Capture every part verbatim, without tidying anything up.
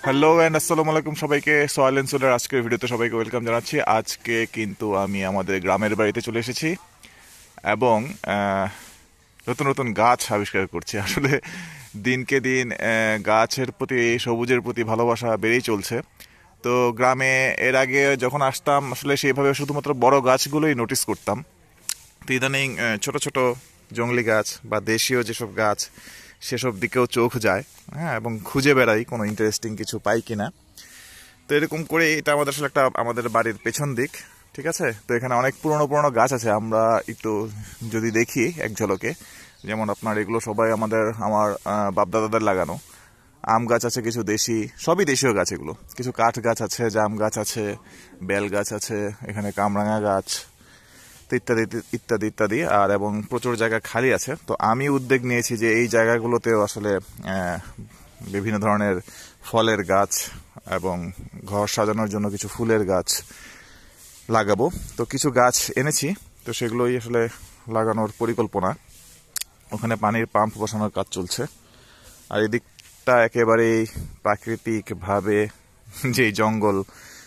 Hello and আসসালামু আলাইকুম সবাইকে। সয়েল এন্ড সোলের আজকের ভিডিওতে সবাইকে ওয়েলকাম জানাচ্ছি। আজকে কিন্তু আমি আমাদের গ্রামের বাড়িতে চলে এসেছি এবং আহ, নতুন নতুন গাছ আবিষ্কার করছি। আসলে দিনকে দিন আহ, গাছের প্রতি, সবুজের প্রতি ভালোবাসা বেড়েই চলছে। তো গ্রামে এর আগে যখন আসতাম আসলে সেইভাবে শুধুমাত্র বড় গাছগুলোই নোটিস করতাম। তো ইদানিং আহ, ছোট ছোট জংলি গাছ বা দেশীয় যেসব গাছ সেসব দিকেও চোখ যায়, হ্যাঁ, এবং খুঁজে বেড়াই কোনো ইন্টারেস্টিং কিছু পাই কিনা। তো এরকম করে এটা আমাদের আসলে একটা আমাদের বাড়ির পেছন দিক, ঠিক আছে। তো এখানে অনেক পুরনো পুরনো গাছ আছে, আমরা একটু যদি দেখি এক ঝলকে, যেমন আপনার এগুলো সবাই আমাদের আমার বাপদাদাদের লাগানো আম গাছ আছে, কিছু দেশি, সবই দেশীয় গাছ। এগুলো কিছু কাঠ গাছ আছে, জাম গাছ আছে, বেল গাছ আছে, এখানে কামরাঙা গাছ, তো ইত্যাদি ইত্যাদি ইত্যাদি। আর এবং প্রচুর জায়গা খালি আছে। তো আমি উদ্যোগ নিয়েছি যে এই জায়গাগুলোতেও আসলে বিভিন্ন ধরনের ফলের গাছ এবং ঘর সাজানোর জন্য কিছু ফুলের গাছ লাগাবো। তো কিছু গাছ এনেছি, তো সেগুলোই আসলে লাগানোর পরিকল্পনা। ওখানে পানির পাম্প বসানোর কাজ চলছে। আর এদিকটা একেবারেই প্রাকৃতিকভাবে যেই জঙ্গল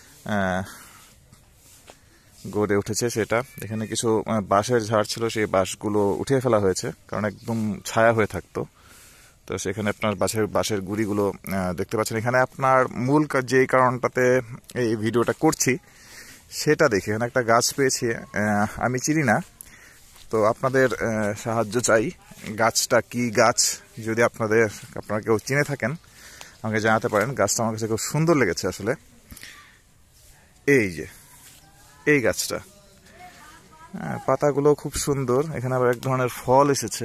গড়ে উঠেছে সেটা। এখানে কিছু বাঁশের ঝাড় ছিল, সেই বাঁশগুলো উঠিয়ে ফেলা হয়েছে কারণ একদম ছায়া হয়ে থাকতো। তো সেখানে আপনার বাঁশের বাঁশের গুঁড়িগুলো দেখতে পাচ্ছেন। এখানে আপনার মূল যেই কারণটাতে এই ভিডিওটা করছি সেটা দেখে এখানে একটা গাছ পেয়েছি, আমি চিনি না, তো আপনাদের সাহায্য চাই। গাছটা কি গাছ, যদি আপনাদের আপনারা কেউ চিনে থাকেন আমাকে জানাতে পারেন। গাছটা আমার কাছে খুব সুন্দর লেগেছে আসলে। এই যে এই গাছটা, হ্যাঁ, পাতাগুলো খুব সুন্দর। এখানে আবার এক ধরনের ফল এসেছে,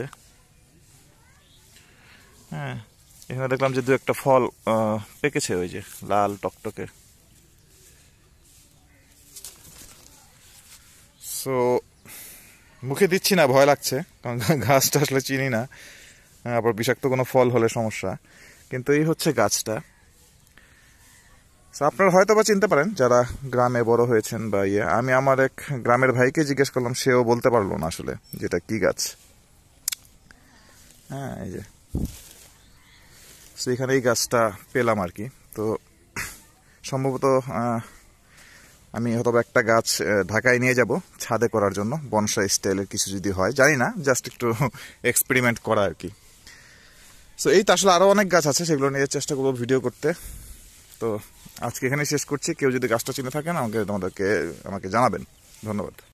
হ্যাঁ, এখানে দেখলাম যে দু একটা ফল পেকেছে, ওই যে লাল টকটকে। সো মুখে দিচ্ছি না, ভয় লাগছে, কারণ গাছটা আসলে চিনি না, আবার বিষাক্ত কোনো ফল হলে সমস্যা। কিন্তু এই হচ্ছে গাছটা। আপনারা হয়তো বা চিনতে পারেন যারা গ্রামে বড় হয়েছেন বা ইয়ে। আমি আমার এক গ্রামের ভাইকে জিজ্ঞেস করলাম, সেও বলতে পারলো না আসলে যেটা কি গাছ। হ্যাঁ, এই যে এখানে এই গাছটা পেলাম আর কি। তো সম্ভবত আমি হয়তো একটা গাছ ঢাকায় নিয়ে যাব ছাদে করার জন্য, বনসাই স্টাইলের কিছু যদি হয়, জানি না, জাস্ট একটু এক্সপেরিমেন্ট করা আর কি। সো এই তো আসলে আরো অনেক গাছ আছে, সেগুলো নিয়ে চেষ্টা করবো ভিডিও করতে। তো আজকে এখানে শেষ করছি। কেউ যদি গাছটা চিনে থাকেন আমাকে তোমাদেরকে আমাকে জানাবেন। ধন্যবাদ।